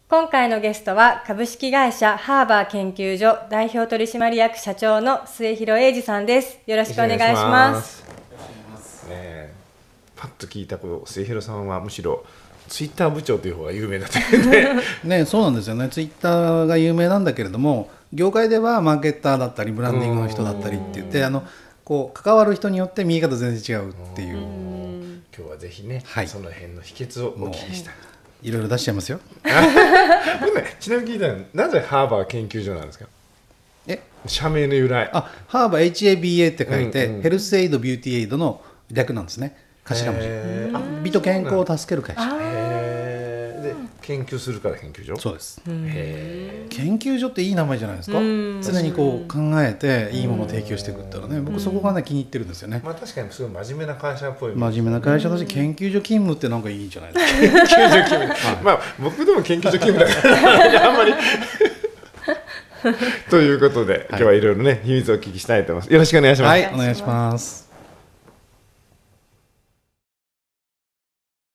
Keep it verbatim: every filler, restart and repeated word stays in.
今回のゲストは株式会社ハーバー研究所代表取締役社長の末広英二さんです。よろしくお願いします。 ね、パッと聞いたこと末広さんはむしろツイッター部長という方が有名だというねね、そうなんですよね。ツイッターが有名なんだけれども、業界ではマーケッターだったりブランディングの人だったりって言って、あのこう関わる人によって見え方全然違うっていう。 今日はぜひね、はい、その辺の秘訣をお聞きしたい。 いろいろ出しちゃいますよね、ちなみに聞いたのなぜハーバー研究所なんですか。え社名の由来。 あ、ハーバー エイチエービーエー って書いて、うんうん、ヘルスエイドビューティーエイドの略なんですね。頭文字。美と健康を助ける会社。 で研究するから研究所。 そうです。へ研究所っていい名前じゃないですか。常にこう考えていいものを提供していくってのはね、僕そこがね気に入ってるんですよね。 まあ確かにすごい真面目な会社っぽい。 真面目な会社だし、研究所勤務ってなんかいいじゃないですか。 研究所勤務。はい、まあ僕でも研究所勤務だからあんまり。ということで、今日はいろいろね秘密をお聞きしたいと思います。よろしくお願いします。 はい、お願いします。